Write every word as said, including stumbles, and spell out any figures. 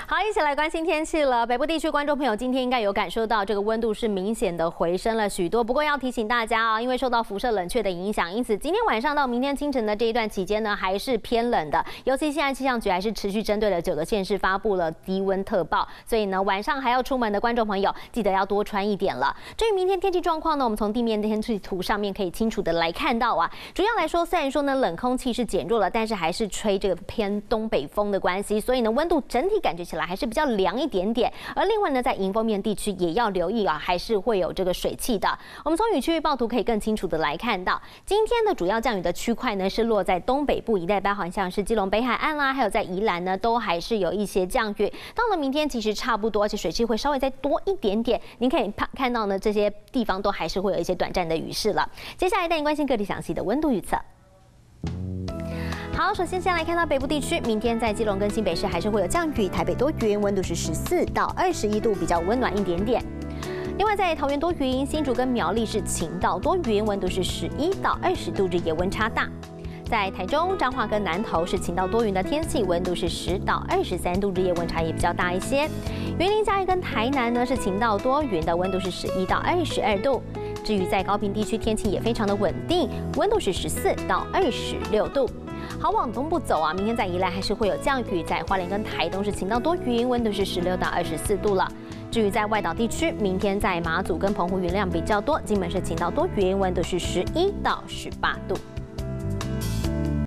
好，一起来关心天气了。北部地区观众朋友今天应该有感受到这个温度是明显的回升了许多。不过要提醒大家啊，因为受到辐射冷却的影响，因此今天晚上到明天清晨的这一段期间呢，还是偏冷的。尤其现在气象局还是持续针对了九个县市发布了低温特报，所以呢晚上还要出门的观众朋友，记得要多穿一点了。至于明天天气状况呢，我们从地面天气图上面可以清楚的来看到啊，主要来说虽然说呢冷空气是减弱了，但是还是吹这个偏东北风的关系，所以呢温度整体感觉起来还是比较凉一点点。而另外呢，在迎风面地区也要留意啊，还是会有这个水汽的。我们从雨区预报图可以更清楚的来看到，今天的主要降雨的区块呢是落在东北部一带，包含像是基隆北海岸啦，还有在宜兰呢，都还是有一些降雨。到了明天其实差不多，而且水汽会稍微再多一点点。您可以看到呢，这些地方都还是会有一些短暂的雨势了。接下来带您关心各地详细的温度预测。好，首先先来看到北部地区，明天在基隆跟新北市还是会有降雨，台北多云，温度是十四到二十一度，比较温暖一点点。另外在桃园多云，新竹跟苗栗是晴到多云，温度是十一到二十度，日夜温差大。在台中、彰化跟南投是晴到多云的天气，温度是十到二十三度，日夜温差也比较大一些。云林嘉义跟台南呢是晴到多云的，温度是十一到二十二度。至于在高屏地区，天气也非常的稳定，温度是十四到二十六度。好，往东部走啊，明天在宜兰还是会有降雨，在花莲跟台东是晴到多云，温度是十六到二十四度了。至于在外岛地区，明天在马祖跟澎湖云量比较多，金门是晴到多云，温度是十一到十八度。